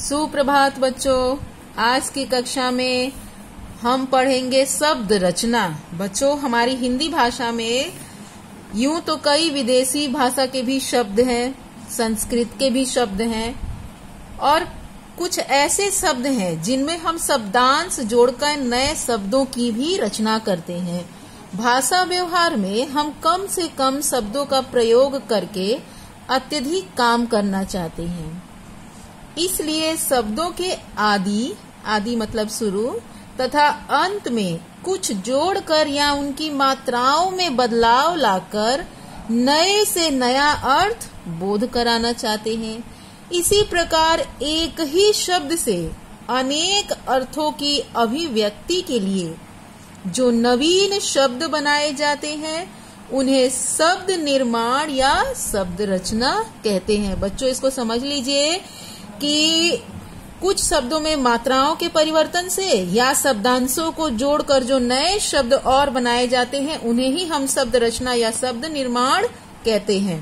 सुप्रभात बच्चों। आज की कक्षा में हम पढ़ेंगे शब्द रचना। बच्चों, हमारी हिंदी भाषा में यूं तो कई विदेशी भाषा के भी शब्द हैं, संस्कृत के भी शब्द हैं और कुछ ऐसे शब्द हैं जिनमें हम शब्दांश जोड़कर नए शब्दों की भी रचना करते हैं। भाषा व्यवहार में हम कम से कम शब्दों का प्रयोग करके अत्यधिक काम करना चाहते हैं। इसलिए शब्दों के आदि मतलब शुरू तथा अंत में कुछ जोड़कर या उनकी मात्राओं में बदलाव लाकर नए से नया अर्थ बोध कराना चाहते हैं। इसी प्रकार एक ही शब्द से अनेक अर्थों की अभिव्यक्ति के लिए जो नवीन शब्द बनाए जाते हैं उन्हें शब्द निर्माण या शब्द रचना कहते हैं। बच्चों, इसको समझ लीजिए कि कुछ शब्दों में मात्राओं के परिवर्तन से या शब्दांशों को जोड़कर जो नए शब्द और बनाए जाते हैं उन्हें ही हम शब्द रचना या शब्द निर्माण कहते हैं।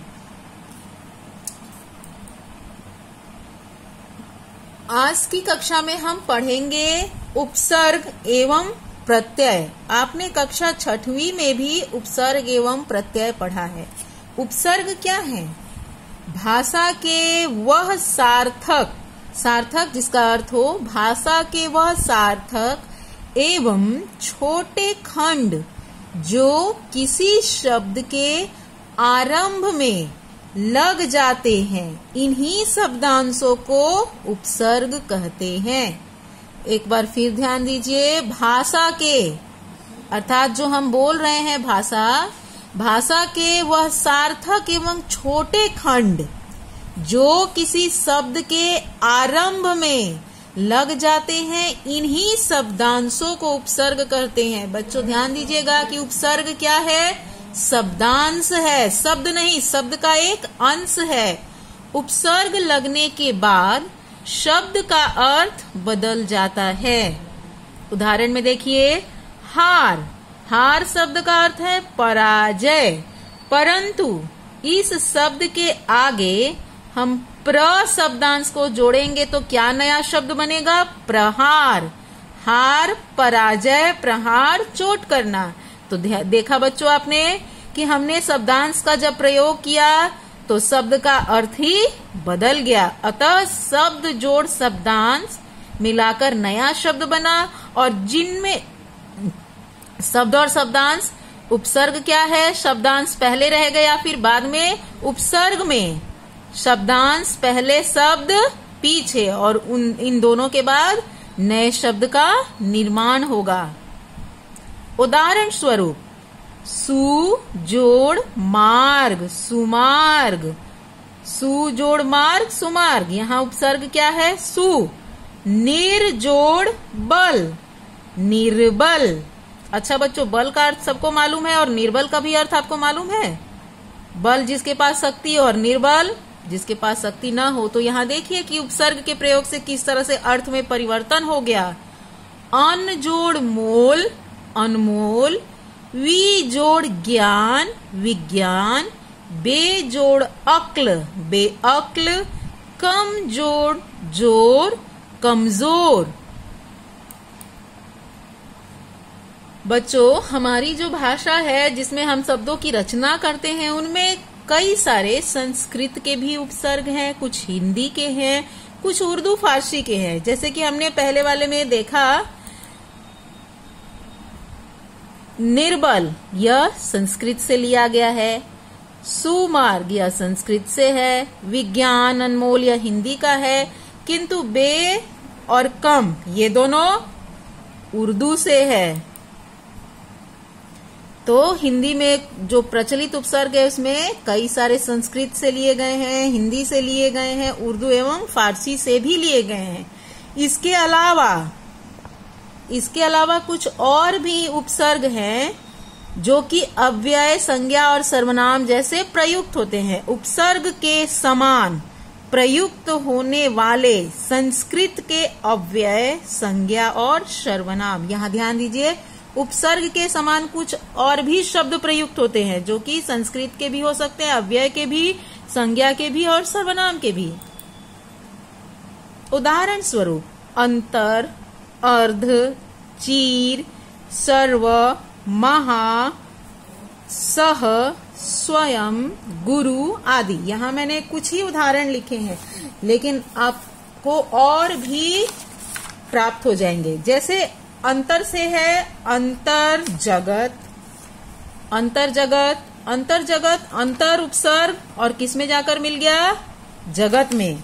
आज की कक्षा में हम पढ़ेंगे उपसर्ग एवं प्रत्यय। आपने कक्षा 6वीं में भी उपसर्ग एवं प्रत्यय पढ़ा है। उपसर्ग क्या है? भाषा के वह सार्थक जिसका अर्थ हो भाषा के वह सार्थक एवं छोटे खंड जो किसी शब्द के आरंभ में लग जाते हैं, इन्हीं शब्दांशों को उपसर्ग कहते हैं। एक बार फिर ध्यान दीजिए, भाषा के अर्थात जो हम बोल रहे हैं भाषा के वह सार्थक एवं छोटे खंड जो किसी शब्द के आरंभ में लग जाते हैं, इन्हीं शब्दांशों को उपसर्ग कहते हैं। बच्चों, ध्यान दीजिएगा कि उपसर्ग क्या है? शब्दांश है, शब्द नहीं, शब्द का एक अंश है। उपसर्ग लगने के बाद शब्द का अर्थ बदल जाता है। उदाहरण में देखिए, हार शब्द का अर्थ है पराजय, परंतु इस शब्द के आगे हम प्र शब्दांश को जोड़ेंगे तो क्या नया शब्द बनेगा? प्रहार। हार, पराजय, प्रहार, चोट करना। तो देखा बच्चों आपने कि हमने शब्दांश का जब प्रयोग किया तो शब्द का अर्थ ही बदल गया। अतः शब्द जोड़ शब्दांश मिलाकर नया शब्द बना। और जिनमें शब्द और शब्दांश, उपसर्ग क्या है? शब्दांश पहले रहेगा या फिर बाद में? उपसर्ग में शब्दांश पहले, शब्द पीछे, और इन दोनों के बाद नए शब्द का निर्माण होगा। उदाहरण स्वरूप, सु जोड़ मार्ग, सुमार्ग। सु जोड़ मार्ग, सुमार्ग। यहाँ उपसर्ग क्या है? सु। निर जोड़ बल, निर्बल। अच्छा बच्चों, बल का अर्थ सबको मालूम है और निर्बल का भी अर्थ आपको मालूम है। बल जिसके पास शक्ति और निर्बल जिसके पास शक्ति न हो। तो यहाँ देखिए कि उपसर्ग के प्रयोग से किस तरह से अर्थ में परिवर्तन हो गया। अन जोड़ मोल, अनमोल। वी जोड़ ज्ञान, विज्ञान। बे जोड़ अक्ल, बेअक्ल। कम जोड़ जोर, कमजोर। बच्चों, हमारी जो भाषा है जिसमें हम शब्दों की रचना करते हैं उनमें कई सारे संस्कृत के भी उपसर्ग हैं, कुछ हिंदी के हैं, कुछ उर्दू फारसी के हैं। जैसे कि हमने पहले वाले में देखा, निर्बल यह संस्कृत से लिया गया है। सुमार्ग यह संस्कृत से है। विज्ञान, अनमोल यह हिंदी का है। किंतु बे और कम ये दोनों उर्दू से है। तो हिंदी में जो प्रचलित उपसर्ग है उसमें कई सारे संस्कृत से लिए गए हैं, हिंदी से लिए गए हैं, उर्दू एवं फारसी से भी लिए गए हैं। इसके अलावा कुछ और भी उपसर्ग हैं जो कि अव्यय, संज्ञा और सर्वनाम जैसे प्रयुक्त होते हैं। उपसर्ग के समान प्रयुक्त होने वाले संस्कृत के अव्यय, संज्ञा और सर्वनाम। यहाँ ध्यान दीजिए, उपसर्ग के समान कुछ और भी शब्द प्रयुक्त होते हैं जो कि संस्कृत के भी हो सकते हैं, अव्यय के भी, संज्ञा के भी और सर्वनाम के भी। उदाहरण स्वरूप अंतर, अर्ध, चीर, सर्व, महा, सह, स्वयं, गुरु आदि। यहाँ मैंने कुछ ही उदाहरण लिखे हैं, लेकिन आपको और भी प्राप्त हो जाएंगे। जैसे अंतर से है अंतर जगत, अंतर जगत, अंतर जगत, अंतर उपसर्ग और किस में जाकर मिल गया? जगत में।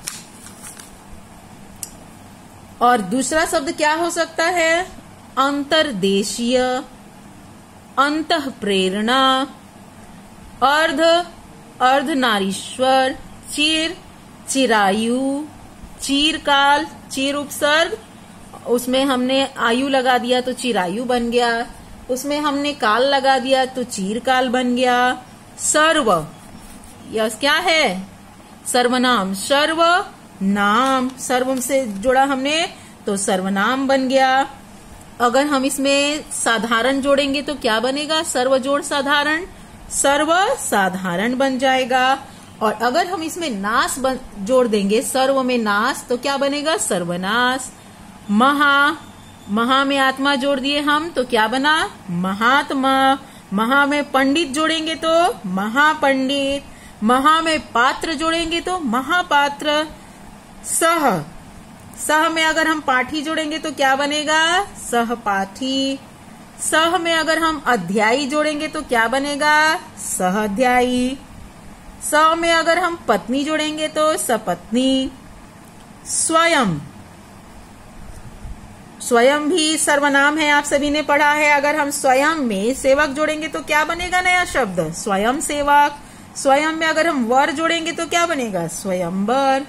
और दूसरा शब्द क्या हो सकता है? अंतरदेशीय, अंतः प्रेरणा, अर्ध, अर्धनारीश्वर, चिर, चिरायु, चीरकाल, चीर उपसर्ग, उसमें हमने आयु लगा दिया तो चिरायु बन गया, उसमें हमने काल लगा दिया तो चीरकाल बन गया। सर्व, यह क्या है? सर्वनाम, सर्व नाम, सर्व से जुड़ा हमने तो सर्वनाम बन गया। अगर हम इसमें साधारण जोड़ेंगे तो क्या बनेगा? सर्व जोड़ साधारण, सर्व साधारण बन जाएगा। और अगर हम इसमें नाश जोड़ देंगे, सर्व में नाश, तो क्या बनेगा? सर्वनाश। महा, महा में आत्मा जोड़ दिए हम तो क्या बना? महात्मा। महा में पंडित जोड़ेंगे तो महापंडित, महा में पात्र जोड़ेंगे तो महापात्र। सह, सह में अगर हम पाठी जोड़ेंगे तो क्या बनेगा? सहपाठी। सह में अगर हम अध्यायी जोड़ेंगे तो क्या बनेगा? सहअध्यायी। स में अगर हम पत्नी जोड़ेंगे तो सपत्नी। स्वयं, स्वयं भी सर्वनाम है, आप सभी ने पढ़ा है। अगर हम स्वयं में सेवक जोड़ेंगे तो क्या बनेगा? नया शब्द स्वयं सेवक। स्वयं में अगर हम वर जोड़ेंगे तो क्या बनेगा? स्वयंवर।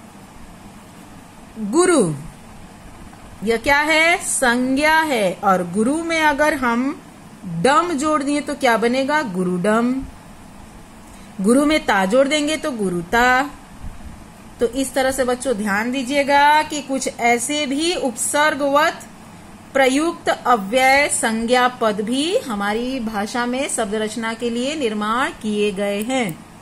गुरु, यह क्या है? संज्ञा है। और गुरु में अगर हम डम जोड़ दिए तो क्या बनेगा? गुरुडम। गुरु में ता जोड़ देंगे तो गुरुता। तो इस तरह से बच्चों ध्यान दीजिएगा कि कुछ ऐसे भी उपसर्गवत प्रयुक्त अव्यय संज्ञा पद भी हमारी भाषा में शब्द रचना के लिए निर्माण किए गए हैं।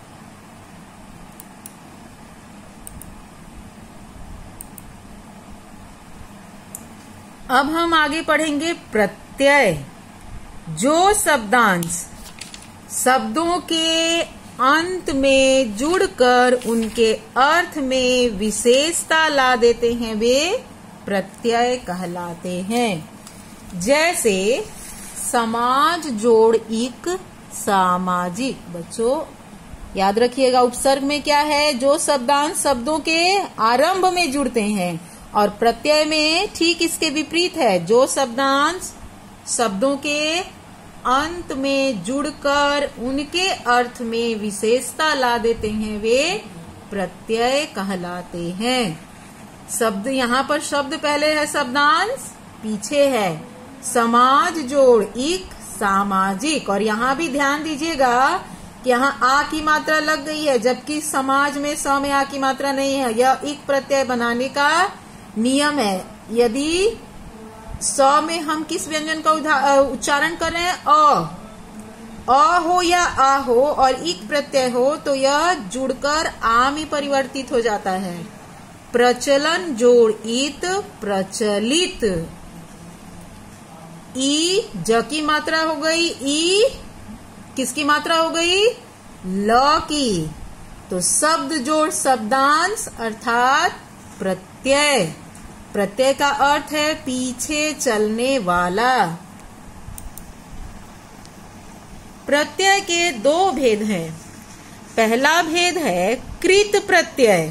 अब हम आगे पढ़ेंगे प्रत्यय। जो शब्दांश शब्दों के अंत में जुड़कर उनके अर्थ में विशेषता ला देते हैं वे प्रत्यय कहलाते हैं। जैसे समाज जोड़ इक सामाजिक। बच्चों याद रखिएगा, उपसर्ग में क्या है? जो शब्दांश शब्दों के आरंभ में जुड़ते हैं, और प्रत्यय में ठीक इसके विपरीत है। जो शब्दांश शब्दों के अंत में जुड़कर उनके अर्थ में विशेषता ला देते हैं वे प्रत्यय कहलाते हैं। शब्द, यहाँ पर शब्द पहले है, शब्दांश पीछे है। समाज जोड़ इक सामाजिक। और यहाँ भी ध्यान दीजिएगा कि यहाँ आ की मात्रा लग गई है, जबकि समाज में स में आ की मात्रा नहीं है। यह इक प्रत्यय बनाने का नियम है। यदि स में हम किस व्यंजन का उच्चारण कर रहे हैं? अ हो या आ हो और इक प्रत्यय हो तो यह जुड़कर आ में परिवर्तित हो जाता है। प्रचलन जोड़ इत प्रचलित। ई ज की मात्रा हो गई, ई किसकी मात्रा हो गई? ल की। तो शब्द जोड़ शब्दांश अर्थात प्रत्यय। प्रत्यय का अर्थ है पीछे चलने वाला। प्रत्यय के दो भेद हैं। पहला भेद है कृत प्रत्यय।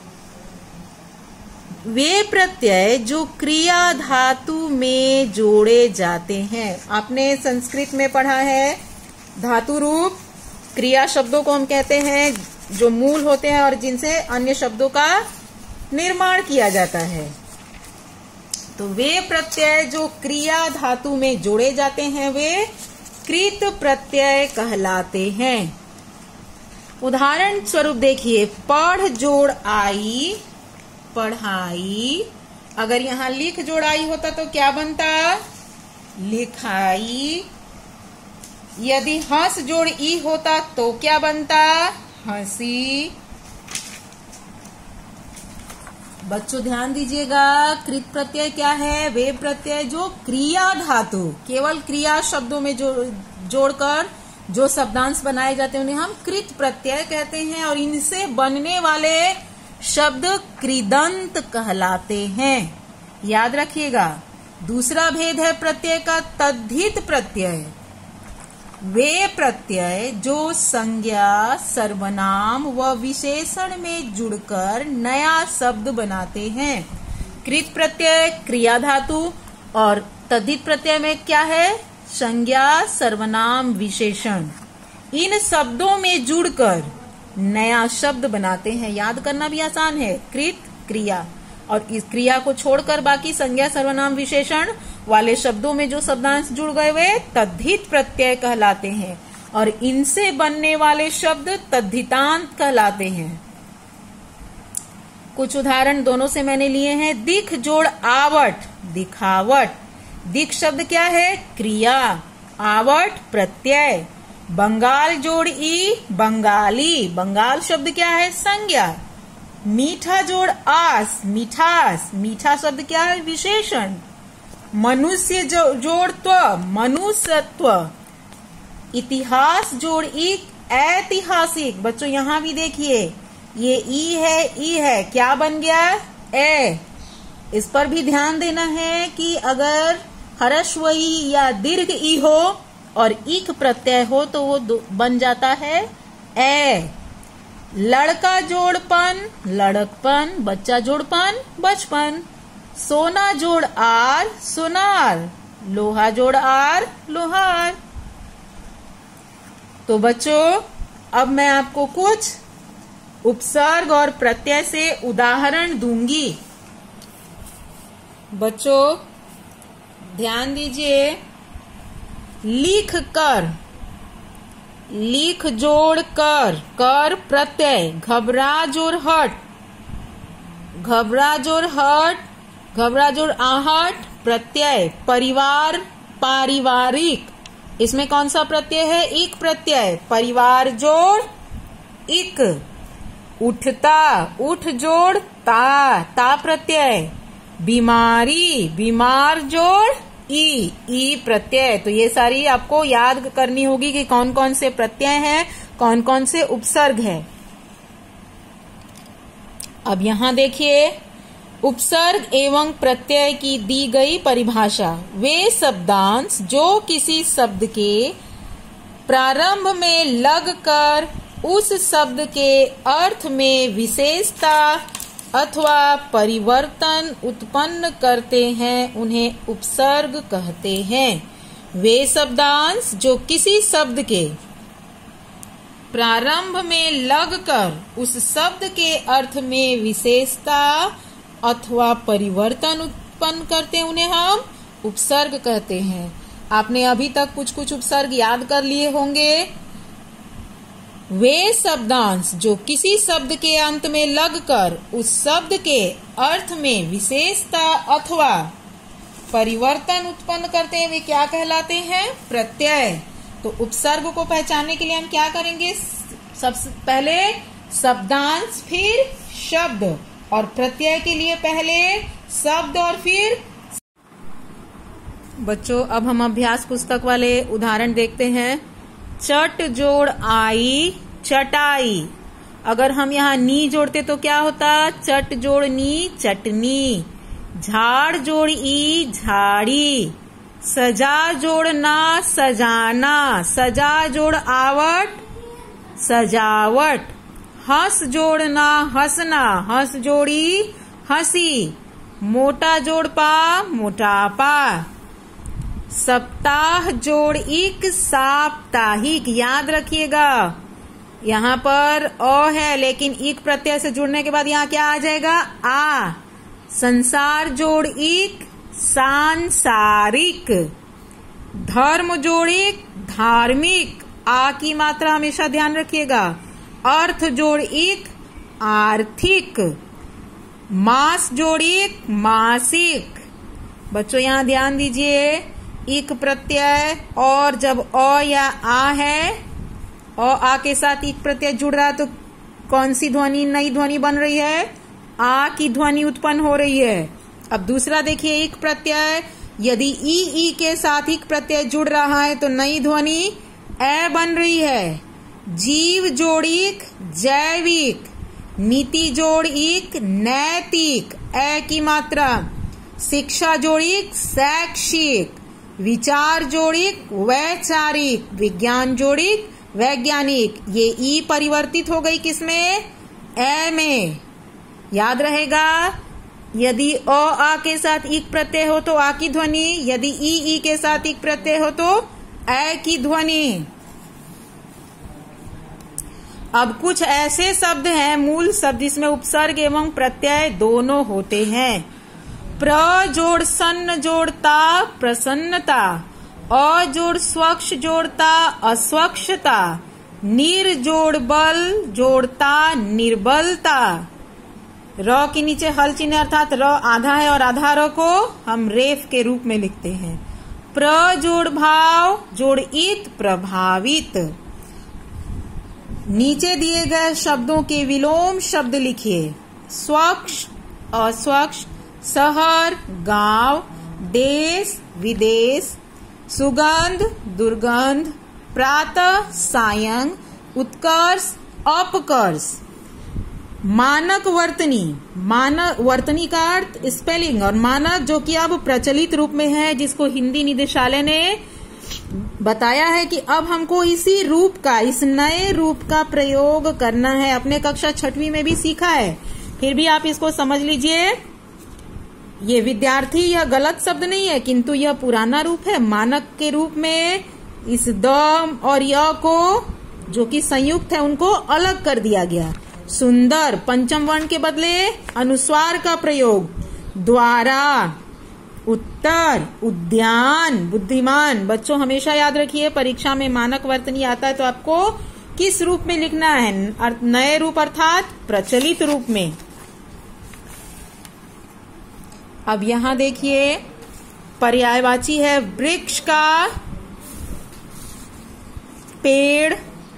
वे प्रत्यय जो क्रिया धातु में जोड़े जाते हैं। आपने संस्कृत में पढ़ा है, धातु रूप क्रिया शब्दों को हम कहते हैं, जो मूल होते हैं और जिनसे अन्य शब्दों का निर्माण किया जाता है। तो वे प्रत्यय जो क्रिया धातु में जोड़े जाते हैं वे कृत प्रत्यय कहलाते हैं। उदाहरण स्वरूप देखिए, पढ़ जोड़ आई पढ़ाई। अगर यहाँ लिख जोड़ आई होता तो क्या बनता? लिखाई। यदि हंस जोड़ ई होता तो क्या बनता? हंसी। बच्चों ध्यान दीजिएगा, कृत प्रत्यय क्या है? वे प्रत्यय जो क्रिया धातु, केवल क्रिया शब्दों में जोड़कर जो शब्दांश बनाए जाते हैं उन्हें हम कृत प्रत्यय कहते हैं, और इनसे बनने वाले शब्द कृदंत कहलाते हैं। याद रखिएगा। दूसरा भेद है प्रत्यय का तद्धित प्रत्यय। वे प्रत्यय जो संज्ञा, सर्वनाम व विशेषण में जुड़कर नया शब्द बनाते हैं। कृत प्रत्यय क्रिया धातु और तद्धित प्रत्यय में क्या है? संज्ञा, सर्वनाम, विशेषण। इन शब्दों में जुड़कर नया शब्द बनाते हैं। याद करना भी आसान है। कृत क्रिया, और इस क्रिया को छोड़कर बाकी संज्ञा, सर्वनाम, विशेषण वाले शब्दों में जो शब्दांश जुड़ गए वे तद्धित प्रत्यय कहलाते हैं, और इनसे बनने वाले शब्द तद्धितांत कहलाते हैं। कुछ उदाहरण दोनों से मैंने लिए हैं। दिख जोड़ आवट, दिखावट। दिख शब्द क्या है? क्रिया। आवट प्रत्यय। बंगाल जोड़ ई, बंगाली। बंगाल शब्द क्या है? संज्ञा। मीठा जोड़ आस, मिठास। मीठा शब्द क्या है? विशेषण। मनुष्य जोड़ त्व, मनुष्यत्व। इतिहास जोड़ इक, ऐतिहासिक। बच्चों यहां भी देखिए, ये ई है, क्या बन गया? ए। इस पर भी ध्यान देना है कि अगर ह्रस्व ई या दीर्घ ई हो और इक प्रत्यय हो तो वो बन जाता है ए। लड़का जोड़पन, लड़कपन। बच्चा जोड़पन, बचपन। सोना जोड़ आर, सोनार। लोहा जोड़ आर, लोहार। तो बच्चों अब मैं आपको कुछ उपसर्ग और प्रत्यय से उदाहरण दूंगी। बच्चों ध्यान दीजिए। लिख कर, लिख जोड़ कर, कर प्रत्यय। घबरा जोड़ हट, घबरा जोड़ हट, घबरा जोड़ आहट प्रत्यय। परिवार, पारिवारिक। इसमें कौन सा प्रत्यय है? इक प्रत्यय। परिवार जोड़ इक। उठता, उठ जोड़ ता, ता प्रत्यय। बीमारी, बीमार जोड़ ई प्रत्यय। तो ये सारी आपको याद करनी होगी कि कौन कौन से प्रत्यय हैं, कौन कौन से उपसर्ग हैं। अब यहां देखिए, उपसर्ग एवं प्रत्यय की दी गई परिभाषा। वे शब्दांश जो किसी शब्द के प्रारंभ में लगकर उस शब्द के अर्थ में विशेषता अथवा परिवर्तन उत्पन्न करते हैं उन्हें उपसर्ग कहते हैं। वे शब्दांश जो किसी शब्द के प्रारंभ में लगकर उस शब्द के अर्थ में विशेषता अथवा परिवर्तन उत्पन्न करते हैं उन्हें हम उपसर्ग कहते हैं। आपने अभी तक कुछ कुछ उपसर्ग याद कर लिए होंगे। वे शब्दांश जो किसी शब्द के अंत में लगकर उस शब्द के अर्थ में विशेषता अथवा परिवर्तन उत्पन्न करते हैं वे क्या कहलाते हैं? प्रत्यय। तो उपसर्ग को पहचानने के लिए हम क्या करेंगे? सबसे पहले शब्दांश, फिर शब्द, और प्रत्यय के लिए पहले शब्द और फिर। बच्चों अब हम अभ्यास पुस्तक वाले उदाहरण देखते हैं। चट जोड़ आई, चटाई। अगर हम यहाँ नी जोड़ते तो क्या होता? चट जोड़ नी, चटनी। झाड़ जोड़ ई, झाड़ी। सजा जोड़ ना, सजाना। सजा जोड़ आवट, सजावट। हंस जोड़ ना, हंसना। हंस जोड़ी हंसी। मोटा जोड़ पा, मोटापा। सप्ताह जोड़ इक, साप्ताहिक। याद रखिएगा यहाँ पर अ है लेकिन इक प्रत्यय से जुड़ने के बाद यहाँ क्या आ जाएगा? आ। संसार जोड़ इक, सांसारिक। धर्म जोड़ इक, धार्मिक। आ की मात्रा हमेशा ध्यान रखिएगा। अर्थ जोड़ इक, आर्थिक। मास जोड़ इक, मासिक। बच्चों यहाँ ध्यान दीजिए, इक प्रत्यय और जब अ या आ है, अ आ के साथ इक प्रत्यय जुड़ रहा है तो कौन सी ध्वनि, नई ध्वनि बन रही है? आ की ध्वनि उत्पन्न हो रही है। अब दूसरा देखिए, इक प्रत्यय, यदि ई के साथ इक प्रत्यय जुड़ रहा है तो नई ध्वनि ए बन रही है। जीव जोड़िक जैविक, नीति जोड़िक नैतिक, ए की मात्रा। शिक्षा जोड़िक शैक्षिक, विचार जोड़िक वैचारिक, विज्ञान जोड़िक वैज्ञानिक। ये ई परिवर्तित हो गई किसमें? ए में। याद रहेगा, यदि अ आ के साथ इक प्रत्यय हो तो आ की ध्वनि, यदि ई के साथ इक प्रत्यय हो तो ए की ध्वनि। अब कुछ ऐसे शब्द हैं, मूल शब्द, जिसमें उपसर्ग एवं प्रत्यय दोनों होते हैं। प्र जोड़ सन्न जोड़ता प्रसन्नता, अ जोड़ स्वच्छ जोड़ता अस्वच्छता, निर जोड़ बल जोड़ता निर्बलता। र के नीचे हल चिन्ह अर्थात र आधा है और आधा र को हम रेफ के रूप में लिखते हैं। प्र जोड़ भाव जोड़ इत प्रभावित। नीचे दिए गए शब्दों के विलोम शब्द लिखिए। स्वच्छ अस्वच्छ, शहर गांव, देश विदेश, सुगंध दुर्गंध, प्रातः सायं, उत्कर्ष अपकर्ष। मानक वर्तनी, मानक वर्तनी का अर्थ स्पेलिंग, और मानक जो कि अब प्रचलित रूप में है, जिसको हिंदी निदेशालय ने बताया है कि अब हमको इसी रूप का, इस नए रूप का प्रयोग करना है। अपने कक्षा 6वीं में भी सीखा है, फिर भी आप इसको समझ लीजिए। ये विद्यार्थी, यह गलत शब्द नहीं है, किंतु यह पुराना रूप है। मानक के रूप में इस द और य को, जो कि संयुक्त है, उनको अलग कर दिया गया। सुंदर, पंचम वर्ण के बदले अनुस्वार का प्रयोग। द्वारा, उत्तर, उद्यान, बुद्धिमान। बच्चों हमेशा याद रखिए, परीक्षा में मानक वर्तनी आता है तो आपको किस रूप में लिखना है? नए रूप अर्थात प्रचलित रूप में। अब यहां देखिए, पर्यायवाची है वृक्ष का, पेड़,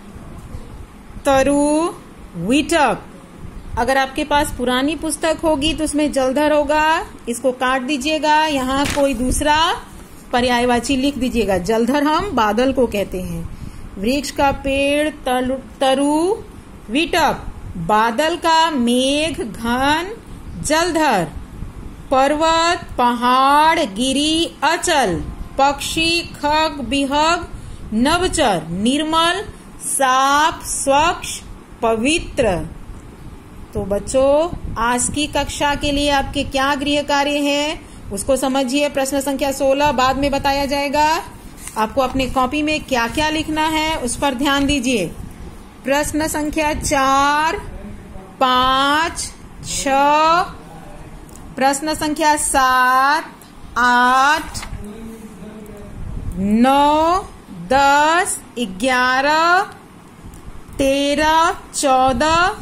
तरु, विटक। अगर आपके पास पुरानी पुस्तक होगी तो उसमें जलधर होगा, इसको काट दीजिएगा, यहाँ कोई दूसरा पर्यायवाची लिख दीजिएगा। जलधर हम बादल को कहते हैं। वृक्ष का पेड़, तरु, विटक। बादल का मेघ, घन, जलधर। पर्वत, पहाड़, गिरी, अचल। पक्षी, खग, बिहग, नवचर। निर्मल, साफ, स्वच्छ, पवित्र। तो बच्चों, आज की कक्षा के लिए आपके क्या गृह कार्य है उसको समझिए। प्रश्न संख्या 16 बाद में बताया जाएगा। आपको अपने कॉपी में क्या क्या लिखना है उस पर ध्यान दीजिए। प्रश्न संख्या 4, 5, 6, प्रश्न संख्या 7, 8, 9, 10, 11, 13, 14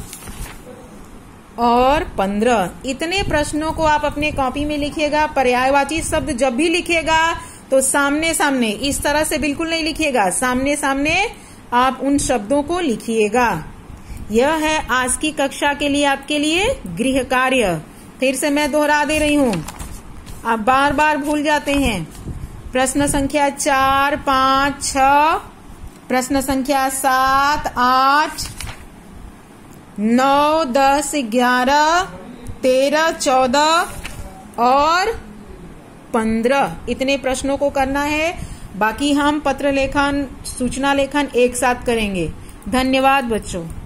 और 15। इतने प्रश्नों को आप अपने कॉपी में लिखिएगा। पर्यायवाची शब्द जब भी लिखिएगा तो सामने सामने, इस तरह से बिल्कुल नहीं लिखिएगा, सामने सामने आप उन शब्दों को लिखिएगा। यह है आज की कक्षा के लिए आपके लिए गृह कार्य। फिर से मैं दोहरा दे रही हूँ, आप बार बार भूल जाते हैं। प्रश्न संख्या 4, 5, 6, प्रश्न संख्या 7, 8, 9, 10, 11, 13, 14 और 15। इतने प्रश्नों को करना है। बाकी हम पत्र लेखन, सूचना लेखन एक साथ करेंगे। धन्यवाद बच्चों।